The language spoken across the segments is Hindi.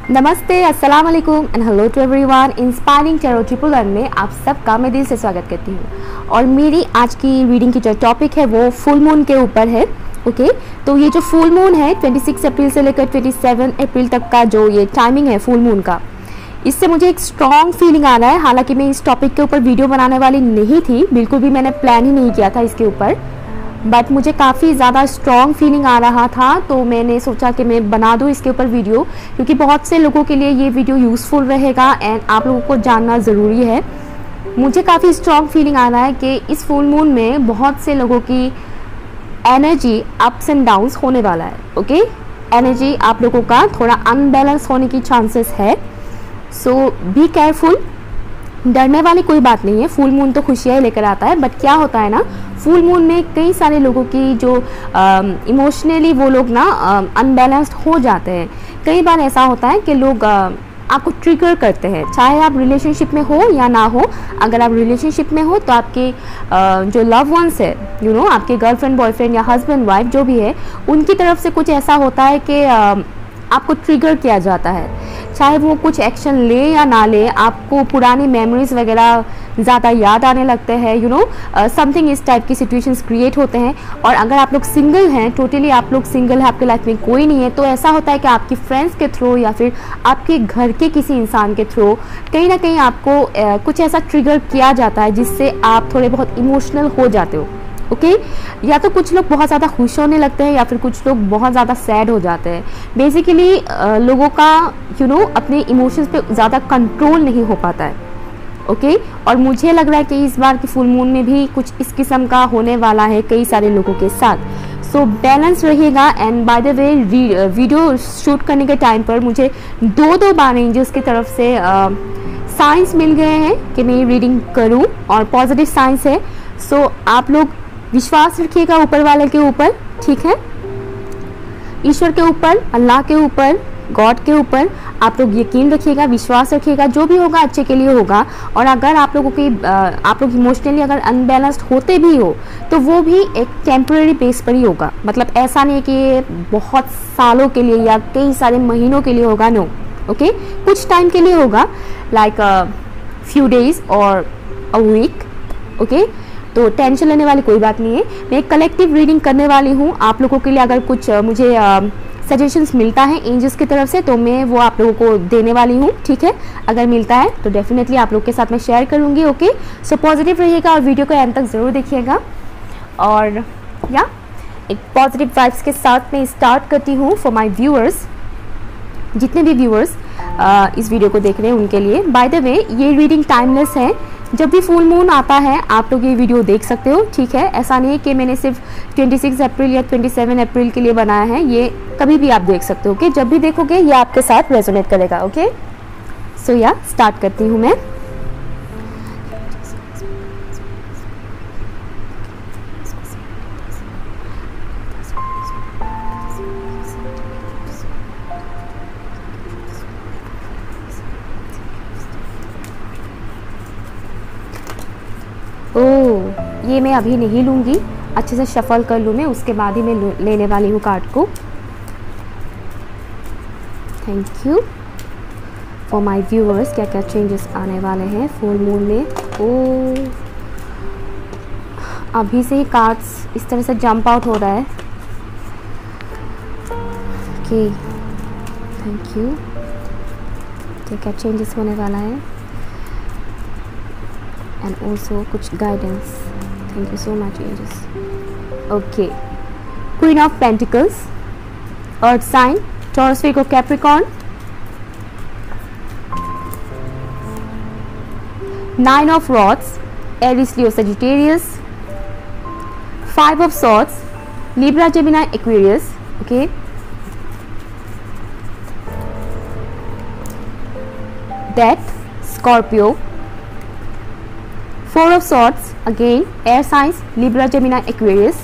नमस्ते, अस्सलाम वालेकुम and hello to everyone. Inspiring tarot triple one में आप सबका मैं दिल से स्वागत करती हूँ। और मेरी आज की रीडिंग की जो टॉपिक है वो फुल मून के ऊपर है। ओके, तो ये जो फुल मून है 26 अप्रैल से लेकर 27 अप्रैल तक का जो ये टाइमिंग है फुल मून का, इससे मुझे एक स्ट्रॉन्ग फीलिंग आ रहा है। हालांकि मैं इस टॉपिक के ऊपर वीडियो बनाने वाली नहीं थी, बिल्कुल भी मैंने प्लान ही नहीं किया था इसके ऊपर, बट मुझे काफ़ी ज़्यादा स्ट्रॉन्ग फीलिंग आ रहा था, तो मैंने सोचा कि मैं बना दूँ इसके ऊपर वीडियो, क्योंकि बहुत से लोगों के लिए ये वीडियो यूज़फुल रहेगा एंड आप लोगों को जानना ज़रूरी है। मुझे काफ़ी स्ट्रॉन्ग फीलिंग आ रहा है कि इस फुल मून में बहुत से लोगों की एनर्जी अप्स एंड डाउन्स होने वाला है। ओके, एनर्जी आप लोगों का थोड़ा अनबैलेंस होने की चांसेस है, सो बी केयरफुल। डरने वाली कोई बात नहीं है, फुल मून तो खुशियाँ लेकर आता है, बट क्या होता है ना, फुल मून में कई सारे लोगों की जो इमोशनली वो लोग ना अनबैलेंस्ड हो जाते हैं। कई बार ऐसा होता है कि लोग आपको ट्रिगर करते हैं, चाहे आप रिलेशनशिप में हो या ना हो। अगर आप रिलेशनशिप में हो तो आपके जो लव वंस है, आपके गर्लफ्रेंड बॉयफ्रेंड या हस्बैंड वाइफ जो भी है, उनकी तरफ से कुछ ऐसा होता है कि आपको ट्रिगर किया जाता है। चाहे वो कुछ एक्शन ले या ना ले, आपको पुरानी मेमोरीज वगैरह ज़्यादा याद आने लगते हैं, समथिंग इस टाइप की सिचुएशंस क्रिएट होते हैं। और अगर आप लोग सिंगल हैं, टोटली आप लोग सिंगल हैं, आपके लाइफ में कोई नहीं है, तो ऐसा होता है कि आपकी फ्रेंड्स के थ्रू या फिर आपके घर के किसी इंसान के थ्रू कहीं ना कहीं आपको कुछ ऐसा ट्रिगर किया जाता है जिससे आप थोड़े बहुत इमोशनल हो जाते हो। ओके, या तो कुछ लोग बहुत ज़्यादा खुश होने लगते हैं या फिर कुछ लोग बहुत ज़्यादा सैड हो जाते हैं। बेसिकली लोगों का अपने इमोशंस पे ज़्यादा कंट्रोल नहीं हो पाता है। ओके, और मुझे लग रहा है कि इस बार की फुल मून में भी कुछ इस किस्म का होने वाला है कई सारे लोगों के साथ। सो बैलेंस रहिएगा। And by the way, video shoot करने के टाइम पर मुझे दो बार एंजल्स की तरफ से साइंस मिल गए हैं कि मैं रीडिंग करूं, और पॉजिटिव साइंस है। सो आप लोग विश्वास रखिएगा ऊपर वाले के ऊपर, ठीक है, ईश्वर के ऊपर, अल्लाह के ऊपर, गॉड के ऊपर आप लोग यकीन रखिएगा, विश्वास रखिएगा। जो भी होगा अच्छे के लिए होगा। और अगर आप लोग इमोशनली अगर अनबैलेंस्ड होते भी हो तो वो भी एक टेम्पररी बेस पर ही होगा। मतलब ऐसा नहीं है कि ये बहुत सालों के लिए या कई सारे महीनों के लिए होगा, नो। ओके, कुछ टाइम के लिए होगा, लाइक फ्यू डेज और अ वीक। ओके, तो टेंशन लेने वाली कोई बात नहीं है। मैं एक कलेक्टिव रीडिंग करने वाली हूँ आप लोगों के लिए। अगर कुछ मुझे सजेशंस मिलता है एंजल्स की तरफ से तो मैं वो आप लोगों को देने वाली हूँ, ठीक है। अगर मिलता है तो डेफिनेटली आप लोग के साथ मैं शेयर करूँगी। ओके, सो पॉजिटिव रहिएगा और वीडियो को एंड तक ज़रूर देखिएगा। और या एक पॉजिटिव वाइब्स के साथ मैं स्टार्ट करती हूँ फॉर माई व्यूअर्स, जितने भी व्यूअर्स इस वीडियो को देख रहे हैं उनके लिए। बाय द वे, ये रीडिंग टाइमलेस है, जब भी फुल मून आता है आप लोग ये वीडियो देख सकते हो, ठीक है। ऐसा नहीं है कि मैंने सिर्फ 26 अप्रैल या 27 अप्रैल के लिए बनाया है, ये कभी भी आप देख सकते हो। ओके, जब भी देखोगे ये आपके साथ रेजोनेट करेगा। ओके, सो या स्टार्ट करती हूँ मैं। ओह, ये मैं अभी नहीं लूँगी, अच्छे से शफल कर लूँ मैं, उसके बाद ही मैं लेने वाली हूँ कार्ड को। Thank you for my viewers. क्या क्या चेंजेस आने वाले हैं फुल मून में। ओह, अभी से ही कार्ड्स इस तरह से जंप आउट हो रहा है। Okay, thank you. क्या क्या चेंजेस होने वाला है and also कुछ guidance. Thank you so much angels. Okay, Queen of Pentacles, Earth sign, Taurus, Virgo, Capricorn. Nine of Rods, Aries, Leo, Sagittarius. Five of Swords, Libra, Gemini, Aquarius. Okay, Death, Scorpio. Four of Swords, again air signs, Libra, Gemini, Aquarius.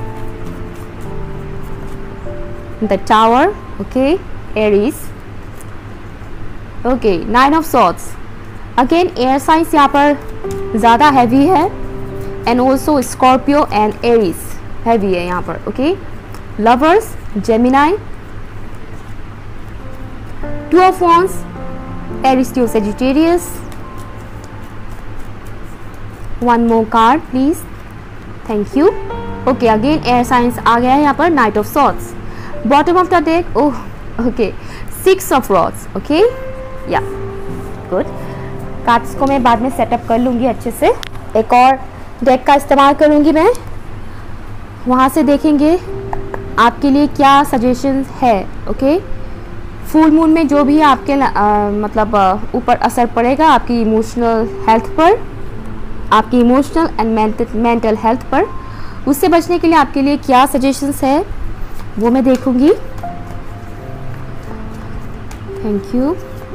The Tower, okay, Aries. Okay, Nine of Swords, again air signs यहाँ पर ज़्यादा हैवी है, and also Scorpio and Aries heavy है यहाँ पर। okay, Lovers, Gemini, Two of Wands, Aries, Leo, Sagittarius. One more card please. Thank you. Okay, again air signs आ गया है यहाँ पर. Knight of Swords. Bottom of the deck, oh okay, Six of Rods. Okay, yeah, good. Cards को मैं बाद में सेटअप कर लूँगी अच्छे से. एक और डेक का इस्तेमाल करूँगी मैं. वहाँ से देखेंगे आपके लिए क्या सजेशन है. ओके, फुल मून में जो भी आपके मतलब ऊपर असर पड़ेगा आपकी इमोशनल हेल्थ पर, आपकी इमोशनल एंड मेंटल हेल्थ पर, उससे बचने के लिए आपके लिए क्या सजेशंस है वो मैं देखूँगी. Thank you.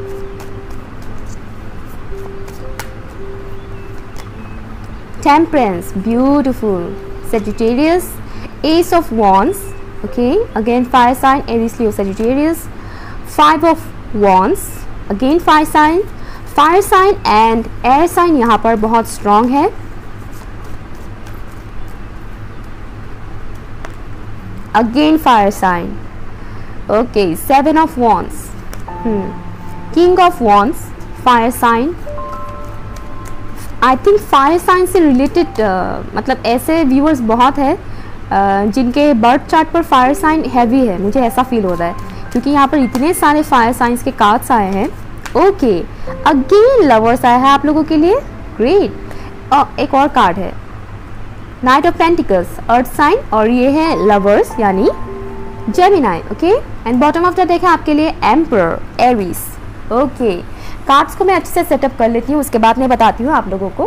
Temperance, beautiful. Sagittarius, Ace of Wands. Okay, again fire sign, Aries, Leo, Sagittarius. Five of Wands, again fire sign and air sign यहाँ पर बहुत strong है. Again fire sign. Okay, Seven of Wands. King of Wands, fire sign. I think fire sign से रिलेटेड मतलब ऐसे व्यूअर्स बहुत है जिनके बर्थ चार्ट पर फायर साइन हैवी है. मुझे ऐसा फील हो रहा है क्योंकि यहाँ पर इतने सारे फायर साइंस के कार्ड्स आए हैं. ओके, अगेन लवर्स आया है आप लोगों के लिए. ग्रेट. एक और कार्ड है knight of pentacles, earth sign, और ये है लवर्स यानी Gemini. Okay, and bottom of the deck है आपके लिए एम्परर, एरीज. ओके, कार्ड्स को मैं अच्छे से सेटअप कर लेती हूँ, उसके बाद मैं बताती हूँ आप लोगों को.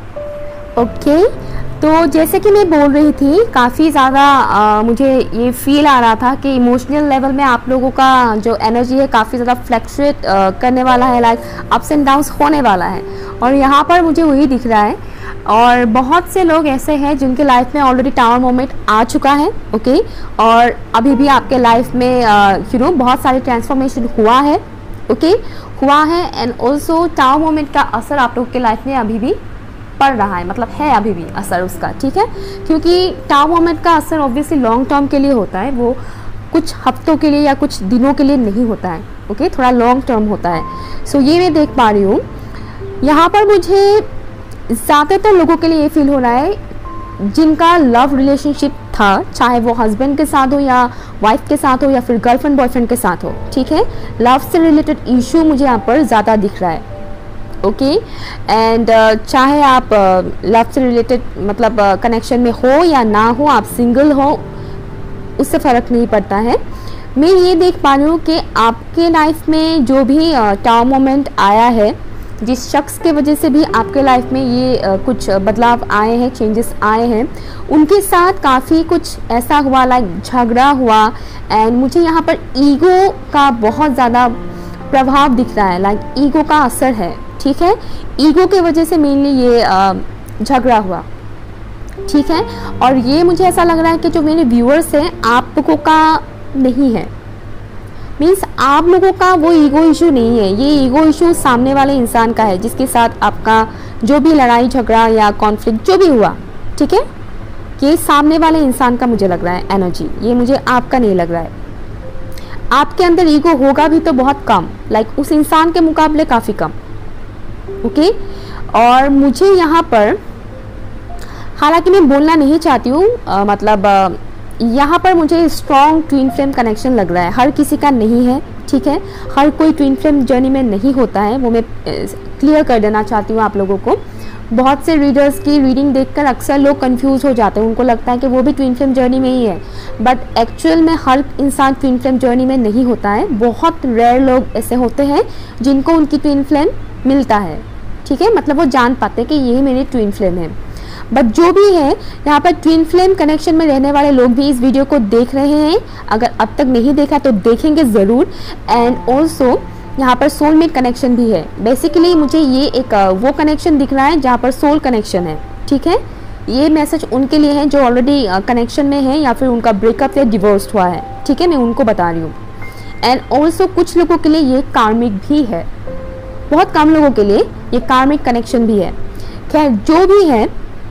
ओके, तो जैसे कि मैं बोल रही थी काफ़ी ज़्यादा मुझे ये फील आ रहा था कि इमोशनल लेवल में आप लोगों का जो एनर्जी है काफ़ी ज़्यादा फ्लक्चुएट करने वाला है, लाइक अप्स एंड डाउन्स होने वाला है. और यहाँ पर मुझे वही दिख रहा है. और बहुत से लोग ऐसे हैं जिनके लाइफ में ऑलरेडी टावर मोमेंट आ चुका है. ओके, और अभी भी आपके लाइफ में बहुत सारे ट्रांसफॉर्मेशन हुआ है. ओके, हुआ है. एंड ऑल्सो टावर मोमेंट का असर आप लोग के लाइफ में अभी भी पड़ रहा है, मतलब है अभी भी असर उसका. ठीक है, क्योंकि टावर मोमेंट का असर ऑब्वियसली लॉन्ग टर्म के लिए होता है, वो कुछ हफ्तों के लिए या कुछ दिनों के लिए नहीं होता है. ओके, थोड़ा लॉन्ग टर्म होता है. सो ये मैं देख पा रही हूँ. यहाँ पर मुझे ज़्यादातर लोगों के लिए ये फील हो रहा है जिनका लव रिलेशनशिप था, चाहे वो हस्बैंड के साथ हो या वाइफ के साथ हो या फिर गर्लफ्रेंड बॉयफ्रेंड के साथ हो. ठीक है, लव से रिलेटेड इशू मुझे यहाँ पर ज़्यादा दिख रहा है. ओके, एंड चाहे आप लव से रिलेटेड मतलब कनेक्शन में हो या ना हो, आप सिंगल हो, उससे फ़र्क नहीं पड़ता है. मैं ये देख पा रही हूँ कि आपके लाइफ में जो भी टावर मोमेंट आया है, जिस शख्स के वजह से भी आपके लाइफ में ये कुछ बदलाव आए हैं, चेंजेस आए हैं, उनके साथ काफ़ी कुछ ऐसा हुआ, लाइक झगड़ा हुआ. एंड मुझे यहाँ पर ईगो का बहुत ज़्यादा प्रभाव दिख रहा है, लाइक ईगो का असर है. ठीक है, ईगो के वजह से मेनली ये झगड़ा हुआ. ठीक है, और ये मुझे ऐसा लग रहा है कि जो मेरे व्यूअर्स हैं आप लोगों का नहीं है, मीन्स आप लोगों का वो ईगो इशू नहीं है. ये ईगो इशू सामने वाले इंसान का है जिसके साथ आपका जो भी लड़ाई झगड़ा या कॉन्फ्लिक्ट जो भी हुआ. ठीक है, ये सामने वाले इंसान का मुझे लग रहा है एनर्जी, ये मुझे आपका नहीं लग रहा है. आपके अंदर ईगो होगा भी तो बहुत कम, लाइक उस इंसान के मुकाबले काफ़ी कम. ओके, और मुझे यहाँ पर, हालांकि मैं बोलना नहीं चाहती हूँ, मतलब यहाँ पर मुझे स्ट्रॉन्ग ट्विन फ्लेम कनेक्शन लग रहा है. हर किसी का नहीं है. ठीक है, हर कोई ट्विन फ्लेम जर्नी में नहीं होता है, वो मैं क्लियर कर देना चाहती हूँ आप लोगों को. बहुत से रीडर्स की रीडिंग देखकर अक्सर लोग कंफ्यूज हो जाते हैं, उनको लगता है कि वो भी ट्विन फ्लेम जर्नी में ही है, बट एक्चुअल में हर इंसान ट्विन फ्लेम जर्नी में नहीं होता है. बहुत रेयर लोग ऐसे होते हैं जिनको उनकी ट्विन फ्लेम मिलता है. ठीक है, मतलब वो जान पाते हैं कि ये मेरी ट्विन फ्लेम है. बट जो भी है यहाँ पर ट्विन फ्लेम कनेक्शन में रहने वाले लोग भी इस वीडियो को देख रहे हैं, अगर अब तक नहीं देखा तो देखेंगे ज़रूर. एंड ऑल्सो यहाँ पर सोलमेट कनेक्शन भी है. बेसिकली मुझे ये एक वो कनेक्शन दिख रहा है जहाँ पर सोल कनेक्शन है. ठीक है, ये मैसेज उनके लिए है जो ऑलरेडी कनेक्शन में है या फिर उनका ब्रेकअप या डिवोर्स हुआ है. ठीक है, मैं उनको बता रही हूँ. एंड ऑल्सो कुछ लोगों के लिए ये कार्मिक भी है, बहुत कम लोगों के लिए ये कार्मिक कनेक्शन भी है. खैर जो भी है,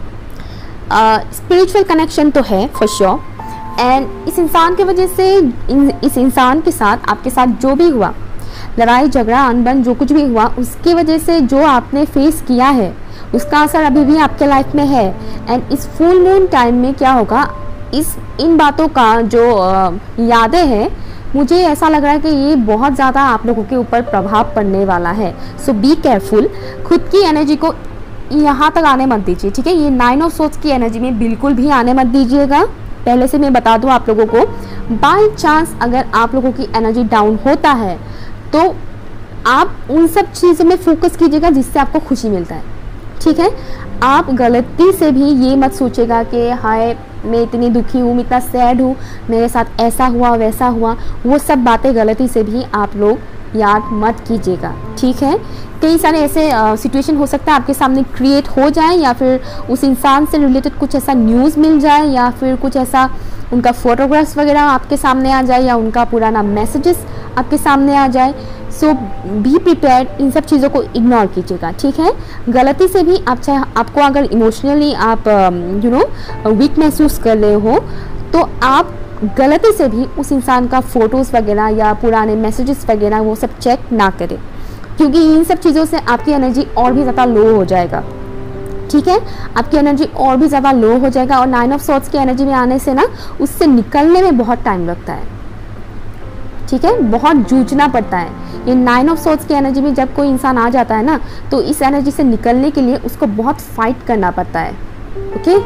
स्पिरिचुअल कनेक्शन तो है फॉर श्योर. एंड इस इंसान की वजह से इस इंसान के साथ आपके साथ जो भी हुआ, लड़ाई झगड़ा अनबन जो कुछ भी हुआ उसकी वजह से जो आपने फेस किया है उसका असर अभी भी आपके लाइफ में है। एंड इस फुल मून टाइम में क्या होगा, इन बातों का जो यादें हैं, मुझे ऐसा लग रहा है कि ये बहुत ज़्यादा आप लोगों के ऊपर प्रभाव पड़ने वाला है। सो बी केयरफुल, खुद की एनर्जी को यहाँ तक आने मत दीजिए, ठीक है। ये 9 ऑफ सोर्ड्स की एनर्जी में बिल्कुल भी आने मत दीजिएगा। पहले से मैं बता दूँ आप लोगों को, बाय चांस अगर आप लोगों की एनर्जी डाउन होता है तो आप उन सब चीज़ों में फोकस कीजिएगा जिससे आपको खुशी मिलता है, ठीक है। आप गलती से भी ये मत सोचेगा कि हाय मैं इतनी दुखी हूँ, मैं इतना सैड हूँ, मेरे साथ ऐसा हुआ वैसा हुआ, वो सब बातें गलती से भी आप लोग याद मत कीजिएगा, ठीक है। कई सारे ऐसे सिचुएशन हो सकता है आपके सामने क्रिएट हो जाए, या फिर उस इंसान से रिलेटेड कुछ ऐसा न्यूज़ मिल जाए, या फिर कुछ ऐसा उनका फोटोग्राफ्स वगैरह आपके सामने आ जाए, या उनका पुराना मैसेजेस आपके सामने आ जाए। सो बी प्रिपेयर्ड, इन सब चीज़ों को इग्नोर कीजिएगा, ठीक है। गलती से भी आप चाहे आपको अगर इमोशनली आप वीक महसूस कर रहे हो तो आप गलती से भी उस इंसान का फ़ोटोज़ वगैरह या पुराने मैसेजेस वगैरह वो सब चेक ना करें, क्योंकि इन सब चीज़ों से आपकी एनर्जी और भी ज़्यादा लो हो जाएगा, ठीक है। आपकी एनर्जी और भी ज़्यादा लो हो जाएगा, और 9 ऑफ सोर्ड्स की एनर्जी में आने से ना उससे निकलने में बहुत टाइम लगता है, ठीक है, बहुत जूझना पड़ता है। ये 9 ऑफ सोर्ड्स की एनर्जी में जब कोई इंसान आ जाता है ना, तो इस एनर्जी से निकलने के लिए उसको बहुत फाइट करना पड़ता है, ओके।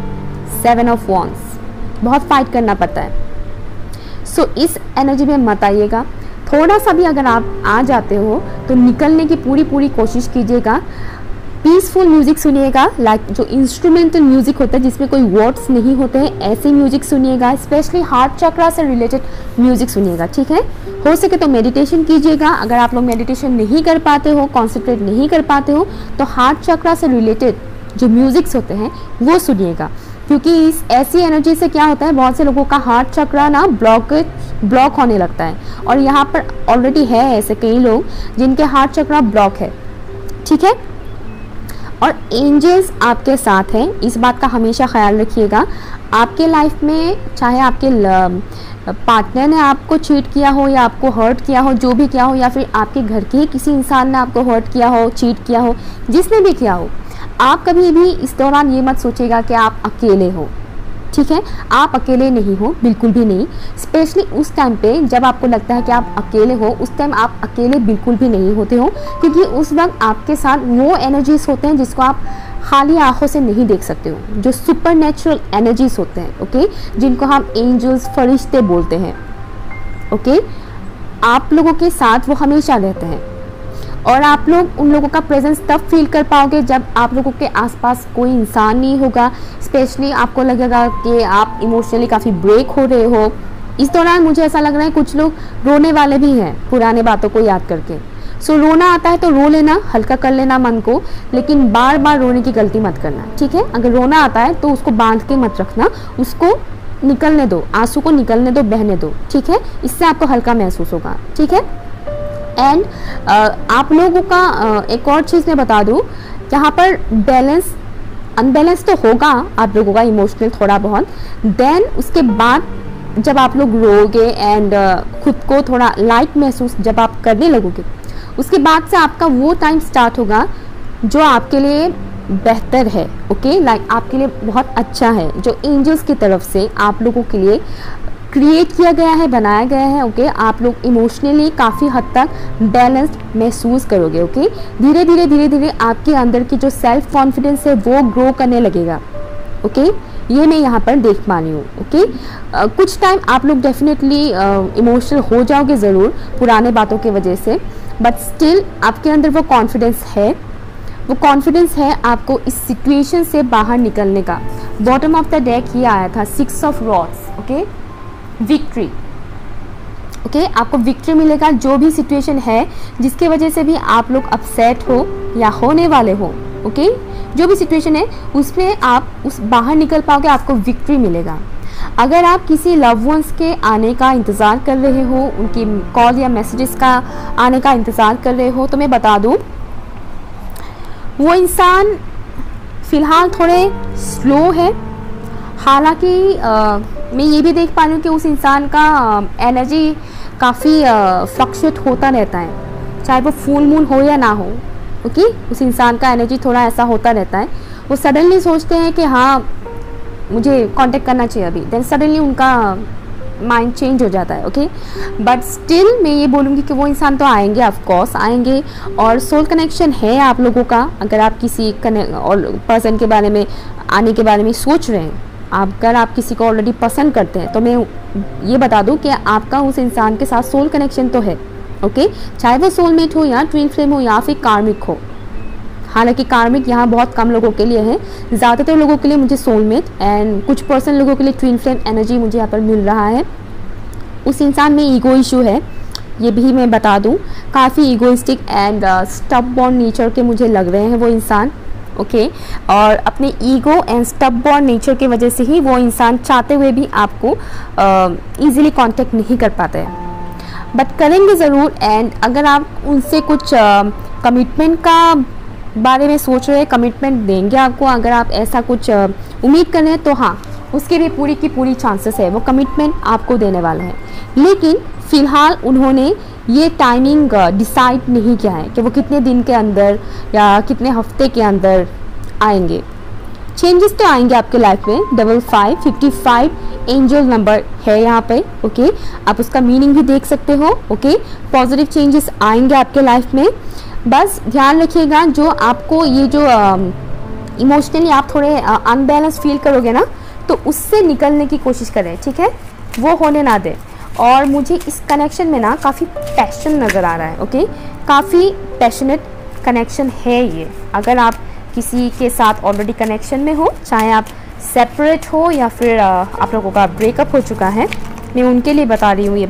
7 ऑफ वॉन्ड्स, बहुत फाइट करना पड़ता है। सो इस एनर्जी में मत आइएगा। थोड़ा सा भी अगर आप आ जाते हो तो निकलने की पूरी कोशिश कीजिएगा। पीसफुल म्यूज़िक सुनिएगा, लाइक जो इंस्ट्रूमेंटल म्यूज़िक होता है जिसमें कोई वर्ड्स नहीं होते हैं, ऐसे म्यूज़िक सुनिएगा। स्पेशली हार्ट चक्रा से रिलेटेड म्यूज़िक सुनिएगा, ठीक है। हो सके तो मेडिटेशन कीजिएगा। अगर आप लोग मेडिटेशन नहीं कर पाते हो, कॉन्सेंट्रेट नहीं कर पाते हो, तो हार्ट चक्रा से रिलेटेड जो म्यूज़िक्स होते हैं वो सुनिएगा, क्योंकि इस ऐसी एनर्जी से क्या होता है, बहुत से लोगों का हार्ट चक्रा ना ब्लॉक होने लगता है, और यहाँ पर ऑलरेडी है ऐसे कई लोग जिनके हार्ट चक्रा ब्लॉक है, ठीक है। और एंजल्स आपके साथ हैं, इस बात का हमेशा ख्याल रखिएगा। आपके लाइफ में चाहे आपके पार्टनर ने आपको चीट किया हो, या आपको हर्ट किया हो, जो भी किया हो, या फिर आपके घर के किसी इंसान ने आपको हर्ट किया हो, चीट किया हो, जिसने भी किया हो, आप कभी भी इस दौरान ये मत सोचिएगा कि आप अकेले हो, ठीक है। आप अकेले नहीं हो, बिल्कुल भी नहीं। स्पेशली उस टाइम पे जब आपको लगता है कि आप अकेले हो, उस टाइम आप अकेले बिल्कुल भी नहीं होते हो, क्योंकि उस वक्त आपके साथ वो एनर्जीज होते हैं जिसको आप खाली आंखों से नहीं देख सकते हो, जो सुपर नेचुरल एनर्जीज होते हैं, ओके, जिनको हम एंजल्स, फरिश्ते बोलते हैं, ओके। आप लोगों के साथ वो हमेशा रहते हैं, और आप लोग उन लोगों का प्रेजेंस तब फील कर पाओगे जब आप लोगों के आसपास कोई इंसान नहीं होगा। स्पेशली आपको लगेगा कि आप इमोशनली काफ़ी ब्रेक हो रहे हो। इस दौरान मुझे ऐसा लग रहा है कुछ लोग रोने वाले भी हैं पुराने बातों को याद करके। सो रोना आता है तो रो लेना, हल्का कर लेना मन को, लेकिन बार बार रोने की गलती मत करना, ठीक है। अगर रोना आता है तो उसको बांध के मत रखना, उसको निकलने दो, आंसू को निकलने दो, बहने दो, ठीक है। इससे आपको हल्का महसूस होगा, ठीक है। एंड आप लोगों का एक और चीज़ मैं बता दूँ, यहाँ पर अनबैलेंस तो होगा आप लोगों का इमोशनल थोड़ा बहुत। देन उसके बाद जब आप लोग रोगे एंड खुद को थोड़ा लाइट महसूस जब आप करने लगोगे, उसके बाद से आपका वो टाइम स्टार्ट होगा जो आपके लिए बेहतर है, ओके, लाइक आपके लिए बहुत अच्छा है, जो एंजल्स की तरफ से आप लोगों के लिए क्रिएट किया गया है, बनाया गया है, ओके। आप लोग इमोशनली काफ़ी हद तक बैलेंस्ड महसूस करोगे, ओके। धीरे धीरे आपके अंदर की जो सेल्फ कॉन्फिडेंस है वो ग्रो करने लगेगा, ओके। ये मैं यहाँ पर देख पा रही हूँ, ओके। कुछ टाइम आप लोग डेफिनेटली इमोशनल हो जाओगे ज़रूर पुराने बातों की वजह से, बट स्टिल आपके अंदर वो कॉन्फिडेंस है आपको इस सिचुएशन से बाहर निकलने का। बॉटम ऑफ द डेक ये आया था 6 of rods, okay, victory, okay. आपको विक्ट्री मिलेगा जो भी सिचुएशन है जिसके वजह से भी आप लोग अपसेट हो या होने वाले हो, ओके। जो भी सिचुएशन है उसमें आप उस बाहर निकल पाओगे, आपको विक्ट्री मिलेगा। अगर आप किसी लव वंस के आने का इंतज़ार कर रहे हो, उनकी कॉल या मैसेजेस का आने का इंतज़ार कर रहे हो, तो मैं बता दूँ वो इंसान फ़िलहाल थोड़े स्लो है। हालांकि मैं ये भी देख पा रही हूँ कि उस इंसान का एनर्जी काफ़ी फ्लक्चुएट होता रहता है, चाहे वो फुल मून हो या ना हो। ओके, उस इंसान का एनर्जी थोड़ा ऐसा होता रहता है। वो सडनली सोचते हैं कि हाँ मुझे कांटेक्ट करना चाहिए अभी, देन सडनली उनका माइंड चेंज हो जाता है। ओके, बट स्टिल मैं ये बोलूँगी कि वो इंसान तो आएंगे, ऑफ कोर्स आएंगे, और सोल कनेक्शन है आप लोगों का। अगर आप किसी और पर्सन के बारे में आने के बारे में सोच रहे हैं, अगर आप किसी को ऑलरेडी पसंद करते हैं, तो मैं ये बता दूं कि आपका उस इंसान के साथ सोल कनेक्शन तो है। ओके, चाहे वो सोलमेट हो या ट्विन फ्लेम हो या फिर कार्मिक हो। हालांकि कार्मिक यहाँ बहुत कम लोगों के लिए है, ज़्यादातर लोगों के लिए मुझे सोलमेट एंड कुछ पर्सन लोगों के लिए ट्विन फ्लेम एनर्जी मुझे यहाँ पर मिल रहा है। उस इंसान में ईगो इशू है, ये भी मैं बता दूं, काफ़ी ईगोइस्टिक एंड स्टबबॉर्न नेचर के मुझे लग रहे हैं वो इंसान। ओके, और अपने ईगो एंड स्टबबॉर्न नेचर की वजह से ही वो इंसान चाहते हुए भी आपको ईजिली कांटेक्ट नहीं कर पाते हैं, बट करेंगे ज़रूर। एंड अगर आप उनसे कुछ कमिटमेंट का बारे में सोच रहे हैं, कमिटमेंट देंगे आपको, अगर आप ऐसा कुछ उम्मीद कर रहे हैं, तो हाँ उसके लिए पूरी की पूरी चांसेस है वो कमिटमेंट आपको देने वाले हैं। लेकिन फ़िलहाल उन्होंने ये टाइमिंग डिसाइड नहीं किया है कि वो कितने दिन के अंदर या कितने हफ्ते के अंदर आएंगे। चेंजेस तो आएंगे आपके लाइफ में। 5555 एंजल नंबर है यहाँ पे। ओके, आप उसका मीनिंग भी देख सकते हो। ओके, पॉजिटिव चेंजेस आएंगे आपके लाइफ में। बस ध्यान रखिएगा, जो आपको ये जो इमोशनली आप थोड़े अनबैलेंस फील करोगे ना, तो उससे निकलने की कोशिश करें, ठीक है, वो होने ना दें। और मुझे इस कनेक्शन में ना काफ़ी पैशन नज़र आ रहा है। ओके, काफ़ी पैशनेट कनेक्शन है ये। अगर आप किसी के साथ ऑलरेडी कनेक्शन में हो, चाहे आप सेपरेट हो या फिर आप लोगों का ब्रेकअप हो चुका है, मैं उनके लिए बता रही हूँ ये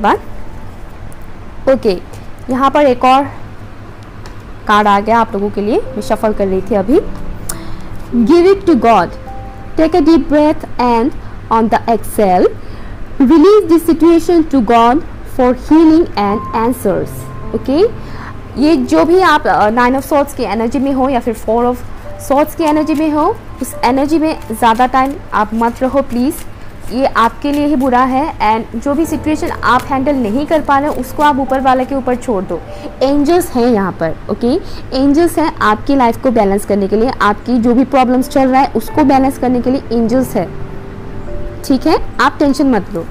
बात। ओके, यहाँ पर एक और कार्ड आ गया आप लोगों के लिए, मैं शफल कर रही थी अभी। Give it to God, take a deep breath and on the exhale release this situation to God for healing and answers. Okay, ये जो भी आप 9 ऑफ सॉर्ड्स की एनर्जी में हो या फिर 4 ऑफ सॉर्ड्स की एनर्जी में हो, उस एनर्जी में ज़्यादा टाइम आप मत रहो प्लीज़, ये आपके लिए ही बुरा है। एंड जो भी सिचुएशन आप हैंडल नहीं कर पा रहे हो, उसको आप ऊपर वाले के ऊपर छोड़ दो। एंजल्स हैं यहाँ पर। ओके, एंजल्स हैं आपकी लाइफ को बैलेंस करने के लिए, आपकी जो भी प्रॉब्लम्स चल रहा है उसको बैलेंस करने के लिए एंजल्स है, ठीक है, आप टेंशन मत लो।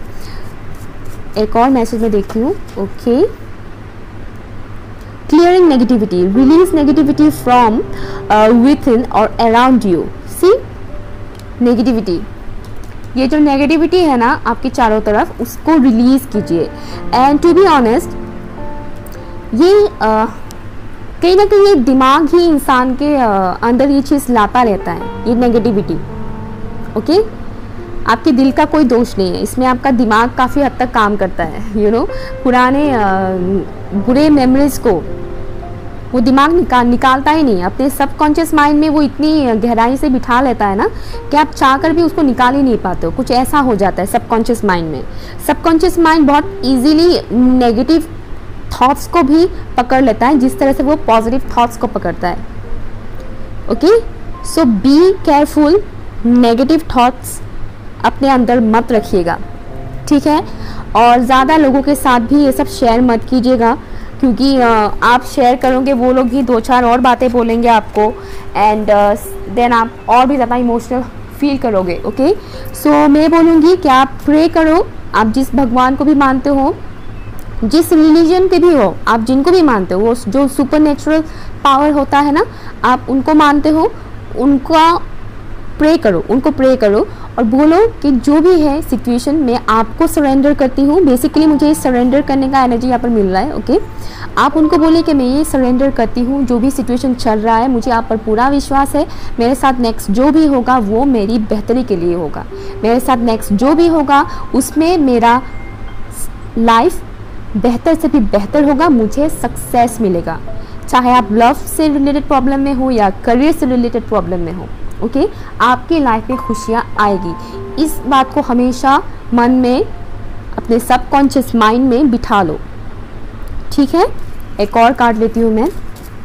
एक और मैसेज में देखती हूँ। Okay, clearing negativity, release negativity from within और अराउंड यू। सी, नेगेटिविटी, ये जो नेगेटिविटी है ना आपके चारों तरफ, उसको रिलीज कीजिए। एंड टू बी ऑनेस्ट, ये कहीं ना कहीं ये दिमाग ही इंसान के अंदर ये चीज़ लाता रहता है, ये नेगेटिविटी। ओके, आपके दिल का कोई दोष नहीं है इसमें, आपका दिमाग काफ़ी हद तक काम करता है। यू नो, पुराने बुरे मेमोरीज को वो दिमाग निकालता ही नहीं, अपने सबकॉन्शियस माइंड में वो इतनी गहराई से बिठा लेता है ना कि आप चाह कर भी उसको निकाल ही नहीं पाते हो। कुछ ऐसा हो जाता है सबकॉन्शियस माइंड में। सबकॉन्शियस माइंड बहुत इजीली नेगेटिव थॉट्स को भी पकड़ लेता है, जिस तरह से वो पॉजिटिव थॉट्स को पकड़ता है। Okay, so be careful, negative thoughts अपने अंदर मत रखिएगा, ठीक है। और ज़्यादा लोगों के साथ भी ये सब शेयर मत कीजिएगा, क्योंकि आप शेयर करोगे वो लोग भी 2-4 और बातें बोलेंगे आपको, एंड देन आप और भी ज़्यादा इमोशनल फील करोगे। ओके, सो मैं बोलूँगी कि आप प्रे करो, आप जिस भगवान को भी मानते हो, जिस रिलीजन के भी हो, आप जिनको भी मानते हो, वो जो सुपर नेचुरल पावर होता है ना, आप उनको मानते हो, उनका प्रे करो, उनको प्रे करो और बोलो कि जो भी है सिचुएशन मैं आपको सरेंडर करती हूँ। बेसिकली मुझे सरेंडर करने का एनर्जी यहाँ पर मिल रहा है। ओके, आप उनको बोलिए कि मैं ये सरेंडर करती हूँ, जो भी सिचुएशन चल रहा है मुझे आप पर पूरा विश्वास है, मेरे साथ नेक्स्ट जो भी होगा वो मेरी बेहतरी के लिए होगा, मेरे साथ नेक्स्ट जो भी होगा उसमें मेरा लाइफ बेहतर से भी बेहतर होगा, मुझे सक्सेस मिलेगा। चाहे आप लव से रिलेटेड प्रॉब्लम में हो या करियर से रिलेटेड प्रॉब्लम में हो, ओके, आपकी लाइफ में खुशियाँ आएगी। इस बात को हमेशा मन में, अपने सबकॉन्शियस माइंड में बिठा लो, ठीक है। एक और कार्ड लेती हूँ मैं।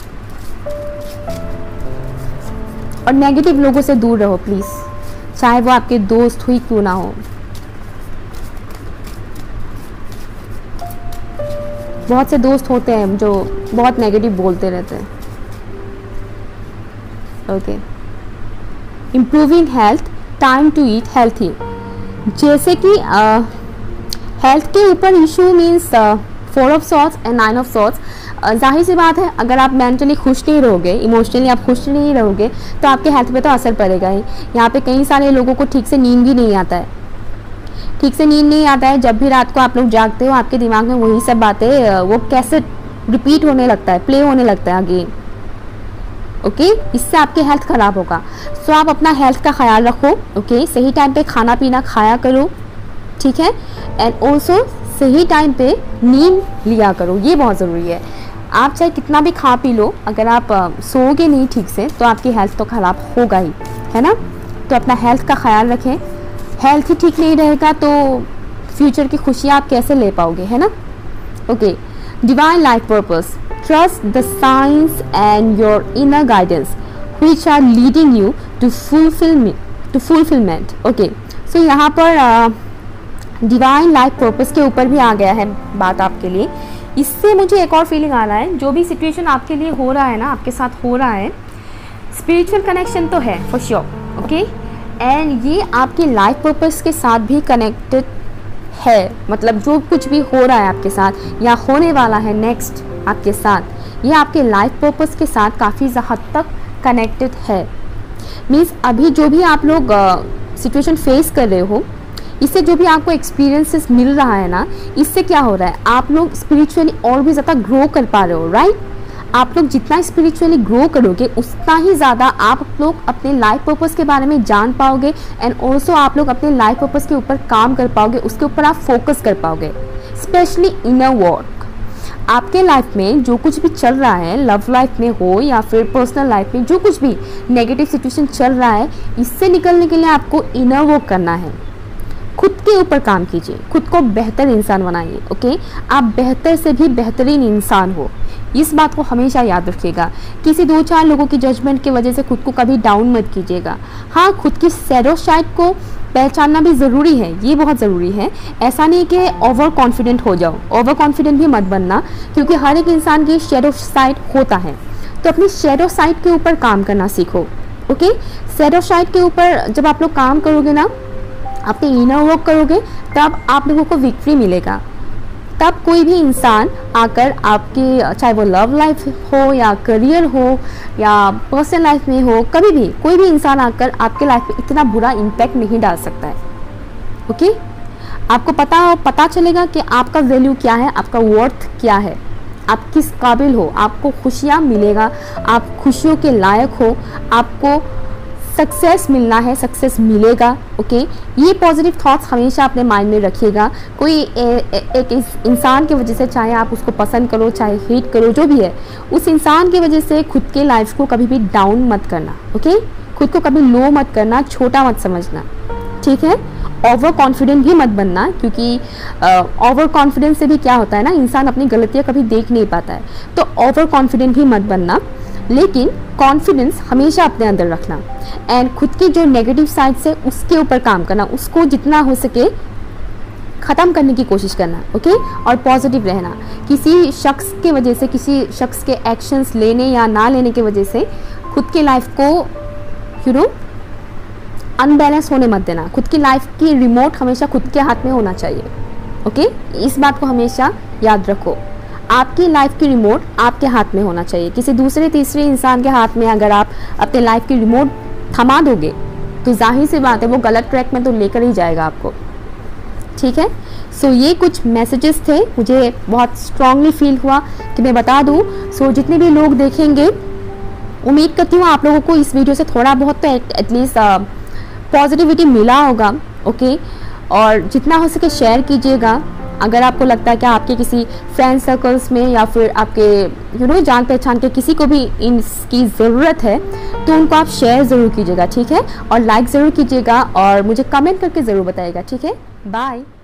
और नेगेटिव लोगों से दूर रहो प्लीज़, चाहे वो आपके दोस्त हुई क्यों ना हो। बहुत से दोस्त होते हैं जो बहुत नेगेटिव बोलते रहते हैं। Okay, improving health, time to eat healthy. जैसे कि हेल्थ के ऊपर issue means 4 of swords and 9 of swords. जाहिर सी बात है, अगर आप मेंटली खुश नहीं रहोगे, इमोशनली आप खुश नहीं रहोगे, तो आपके हेल्थ पे तो असर पड़ेगा ही। यहाँ पे कई सारे लोगों को ठीक से नींद भी नहीं आता है, ठीक से नींद नहीं आता है। जब भी रात को आप लोग जागते हो, आपके दिमाग में वही सब बातें वो कैसे रिपीट होने लगता है, प्ले होने लगता है अगेन। ओके, इससे आपकी हेल्थ ख़राब होगा। सो आप अपना हेल्थ का ख्याल रखो। ओके, सही टाइम पे खाना पीना खाया करो, ठीक है। एंड ऑल्सो सही टाइम पे नींद लिया करो, ये बहुत ज़रूरी है। आप चाहे कितना भी खा पी लो, अगर आप सोओगे नहीं ठीक से तो आपकी हेल्थ तो ख़राब होगा ही, है ना। तो अपना हेल्थ का ख्याल रखें। हेल्थ ही ठीक नहीं रहेगा तो फ्यूचर की खुशियाँ आप कैसे ले पाओगे, है ना। Okay, divine life purpose, trust the signs and your inner guidance which are leading you to fulfillment. Okay, so यहाँ पर डिवाइन लाइफ पर्पस के ऊपर भी आ गया है बात आपके लिए। इससे मुझे एक और फीलिंग आ रहा है, जो भी सिचुएशन आपके लिए हो रहा है ना, आपके साथ हो रहा है, स्पिरिचुअल कनेक्शन तो है फॉर श्योर। ओके, एंड ये आपकी लाइफ पर्पस के साथ भी कनेक्टेड है। मतलब जो कुछ भी हो रहा है आपके साथ या होने वाला है नेक्स्ट आपके साथ, ये आपके लाइफ पर्पस के साथ काफ़ी हद तक कनेक्टेड है। मीन्स अभी जो भी आप लोग सिचुएशन फेस कर रहे हो, इससे जो भी आपको एक्सपीरियंसेस मिल रहा है ना, इससे क्या हो रहा है, आप लोग स्पिरिचुअली और भी ज़्यादा ग्रो कर पा रहे हो, राइट। आप लोग जितना स्पिरिचुअली ग्रो करोगे उतना ही ज़्यादा आप लोग अपने लाइफ पर्पस के बारे में जान पाओगे। एंड ऑल्सो आप लोग अपने लाइफ पर्पस के ऊपर काम कर पाओगे, उसके ऊपर आप फोकस कर पाओगे। स्पेशली इनर वर्क, आपके लाइफ में जो कुछ भी चल रहा है, लव लाइफ में हो या फिर पर्सनल लाइफ में जो कुछ भी नेगेटिव सिचुएशन चल रहा है, इससे निकलने के लिए आपको इनर वर्क करना है। खुद के ऊपर काम कीजिए, खुद को बेहतर इंसान बनाइए। ओके, आप बेहतर से भी बेहतरीन इंसान हो, इस बात को हमेशा याद रखिएगा। किसी 2-4 लोगों की जजमेंट की वजह से खुद को कभी डाउन मत कीजिएगा। हाँ, खुद की सैरो साइड को पहचानना भी ज़रूरी है, ये बहुत ज़रूरी है। ऐसा नहीं कि ओवर कॉन्फिडेंट हो जाओ, ओवर कॉन्फिडेंट भी मत बनना, क्योंकि हर एक इंसान की शैडो साइड होता है। तो अपनी शैडो साइड के ऊपर काम करना सीखो। ओके, शैडो साइड के ऊपर जब आप लोग काम करोगे ना, अपने इनर वर्क करोगे, तब आप लोगों को विक्ट्री मिलेगा। तब कोई भी इंसान आकर आपके, चाहे वो लव लाइफ हो या करियर हो या पर्सनल लाइफ में हो, कभी भी कोई भी इंसान आकर आपके लाइफ पे इतना बुरा इम्पैक्ट नहीं डाल सकता है। ओके, आपको पता चलेगा कि आपका वैल्यू क्या है, आपका वर्थ क्या है, आप किस काबिल हो, आपको खुशियाँ मिलेगा, आप खुशियों के लायक हो, आपको सक्सेस मिलना है, सक्सेस मिलेगा। ओके, ये पॉजिटिव थॉट्स हमेशा अपने माइंड में रखिएगा। कोई एक इंसान की वजह से, चाहे आप उसको पसंद करो चाहे हेट करो, जो भी है, उस इंसान की वजह से खुद के लाइफ को कभी भी डाउन मत करना। ओके, खुद को कभी लो मत करना, छोटा मत समझना, ठीक है। ओवर कॉन्फिडेंट भी मत बनना, क्योंकि ओवर कॉन्फिडेंस से भी क्या होता है ना, इंसान अपनी गलतियाँ कभी देख नहीं पाता है। तो ओवर कॉन्फिडेंट भी मत बनना, लेकिन कॉन्फिडेंस हमेशा अपने अंदर रखना। एंड खुद की जो नेगेटिव साइड से उसके ऊपर काम करना, उसको जितना हो सके ख़त्म करने की कोशिश करना। ओके, और पॉजिटिव रहना। किसी शख्स के वजह से, किसी शख्स के एक्शंस लेने या ना लेने की वजह से खुद की लाइफ को अनबैलेंस होने मत देना। खुद की लाइफ की रिमोट हमेशा खुद के हाथ में होना चाहिए। ओके, इस बात को हमेशा याद रखो। आपकी लाइफ की रिमोट आपके हाथ में होना चाहिए। किसी दूसरे तीसरे इंसान के हाथ में अगर आप अपने लाइफ की रिमोट थमा दोगे तो जाहिर सी बात है वो गलत ट्रैक में तो लेकर ही जाएगा आपको, ठीक है। सो ये कुछ मैसेजेस थे, मुझे बहुत स्ट्रांगली फील हुआ कि मैं बता दूं। सो जितने भी लोग देखेंगे, उम्मीद करती हूँ आप लोगों को इस वीडियो से थोड़ा बहुत तो एटलीस्ट पॉजिटिविटी मिला होगा। ओके, और जितना हो सके शेयर कीजिएगा। अगर आपको लगता है कि आपके किसी फ्रेंड सर्कल्स में या फिर आपके जान पहचान के किसी को भी इसकी ज़रूरत है, तो उनको आप शेयर ज़रूर कीजिएगा, ठीक है। और लाइक ज़रूर कीजिएगा और मुझे कमेंट करके ज़रूर बताइएगा, ठीक है। बाय।